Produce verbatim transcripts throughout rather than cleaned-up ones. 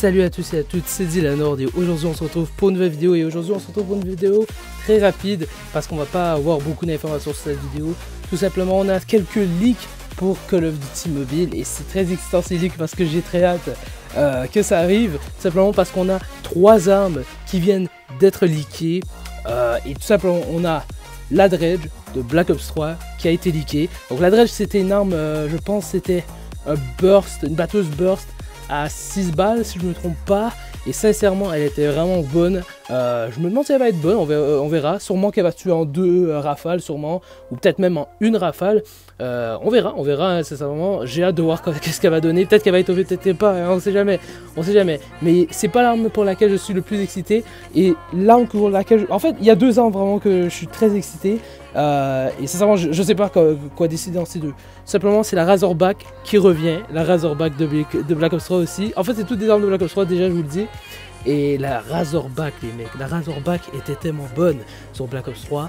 Salut à tous et à toutes, c'est Dylanord et aujourd'hui on se retrouve pour une nouvelle vidéo et aujourd'hui on se retrouve pour une vidéo très rapide parce qu'on va pas avoir beaucoup d'informations sur cette vidéo. Tout simplement on a quelques leaks pour Call of Duty Mobile et c'est très excitant ces leaks parce que j'ai très hâte euh, que ça arrive. Tout simplement parce qu'on a trois armes qui viennent d'être leakées euh, et tout simplement on a la Dredge de Black Ops trois qui a été leakée. Donc la Dredge c'était une arme, euh, je pense c'était un burst, une batteuse burst à six balles si je me trompe pas, et sincèrement elle était vraiment bonne. Euh, je me demande si elle va être bonne, on verra, on verra. Sûrement qu'elle va tuer en deux euh, rafales sûrement, ou peut-être même en une rafale. Euh, on verra, on verra hein, sincèrement, j'ai hâte de voir qu'est-ce qu'elle va donner. Peut-être qu'elle va être O V, peut-être pas, hein, on sait jamais, on sait jamais. Mais c'est pas l'arme pour laquelle je suis le plus excité, et l'arme pour laquelle, je... en fait il y a deux armes vraiment que je suis très excité. Euh, et sincèrement je, je sais pas quoi, quoi décider dans ces deux. Simplement c'est la Razorback qui revient, la Razorback de, de Black Ops trois aussi. En fait c'est toutes des armes de Black Ops trois déjà, je vous le dis. Et la Razorback les mecs, la Razorback était tellement bonne sur Black Ops trois.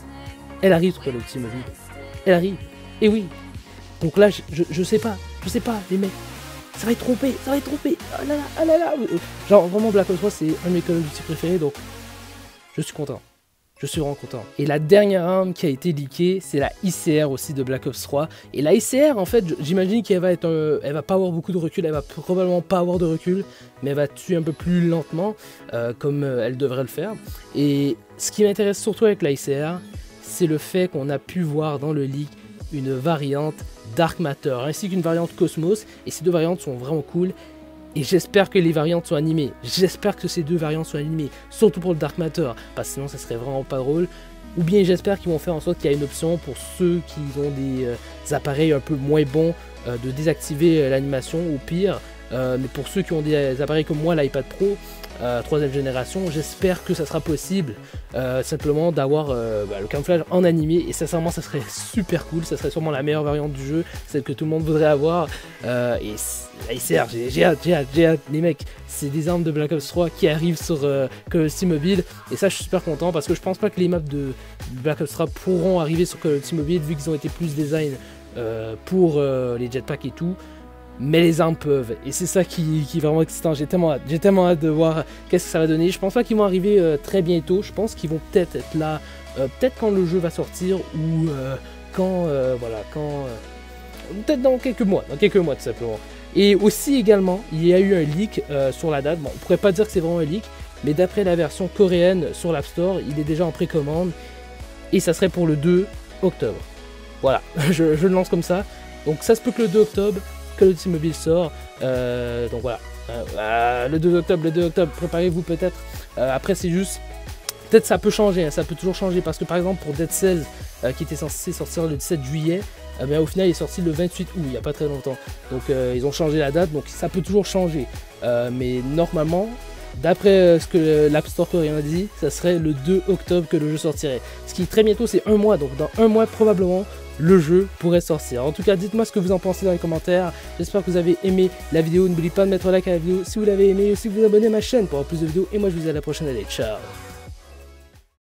Elle arrive sur Call of Duty Mobile, elle arrive, et oui. Donc là je, je, je sais pas, je sais pas les mecs, ça va être trompé, ça va être trompé. Oh là là, oh là là. Genre vraiment Black Ops trois c'est un de mes Call of Duty préférés, donc je suis content. Je suis vraiment content. Et la dernière arme qui a été leakée, c'est la I C R aussi de Black Ops trois. Et la I C R, en fait, j'imagine qu'elle va être, un... elle va pas avoir beaucoup de recul, elle va probablement pas avoir de recul, mais elle va tuer un peu plus lentement, euh, comme euh, elle devrait le faire. Et ce qui m'intéresse surtout avec la I C R, c'est le fait qu'on a pu voir dans le leak une variante Dark Matter, ainsi qu'une variante Cosmos. Et ces deux variantes sont vraiment cool. Et j'espère que les variantes sont animées, j'espère que ces deux variantes sont animées, surtout pour le Dark Matter, parce que sinon ça serait vraiment pas drôle. Ou bien j'espère qu'ils vont faire en sorte qu'il y a une option pour ceux qui ont des, euh, des appareils un peu moins bons euh, de désactiver euh, l'animation, ou pire. Euh, mais pour ceux qui ont des appareils comme moi, l'iPad Pro, euh, troisième génération, j'espère que ça sera possible euh, simplement d'avoir euh, bah, le camouflage en animé, et sincèrement ça serait super cool, ça serait sûrement la meilleure variante du jeu, celle que tout le monde voudrait avoir. euh, et la I C R, j'ai hâte, j'ai hâte, j'ai hâte, les mecs, c'est des armes de Black Ops trois qui arrivent sur euh, Call of Duty Mobile, et ça je suis super content parce que je pense pas que les maps de Black Ops trois pourront arriver sur Call of Duty Mobile vu qu'ils ont été plus design euh, pour euh, les jetpacks et tout. Mais les armes peuvent, et c'est ça qui, qui est vraiment excitant. J'ai tellement hâte, j'ai tellement hâte de voir qu'est-ce que ça va donner. Je pense pas qu'ils vont arriver euh, très bientôt, je pense qu'ils vont peut-être être là, euh, peut-être quand le jeu va sortir, ou euh, quand, euh, voilà, quand, euh, peut-être dans quelques mois, dans quelques mois tout simplement. Et aussi également, il y a eu un leak euh, sur la date, bon on pourrait pas dire que c'est vraiment un leak, mais d'après la version coréenne sur l'App Store, il est déjà en précommande, et ça serait pour le deux octobre. Voilà, je, je le lance comme ça, donc ça se peut que le deux octobre, Call of Duty Mobile sort, euh, donc voilà, euh, euh, le deux octobre, le deux octobre, préparez-vous peut-être. Euh, après c'est juste, peut-être ça peut changer, hein, ça peut toujours changer, parce que par exemple pour Dead Cells, euh, qui était censé sortir le dix-sept juillet, euh, ben, au final il est sorti le vingt-huit août, il n'y a pas très longtemps, donc euh, ils ont changé la date, donc ça peut toujours changer, euh, mais normalement, d'après euh, ce que l'App Store coréen a dit, ça serait le deux octobre que le jeu sortirait, ce qui est très bientôt, c'est un mois, donc dans un mois probablement, le jeu pourrait sortir. En tout cas, dites-moi ce que vous en pensez dans les commentaires. J'espère que vous avez aimé la vidéo. N'oubliez pas de mettre un like à la vidéo si vous l'avez aimé, et aussi vous abonner à ma chaîne pour avoir plus de vidéos. Et moi, je vous dis à la prochaine. Allez, ciao!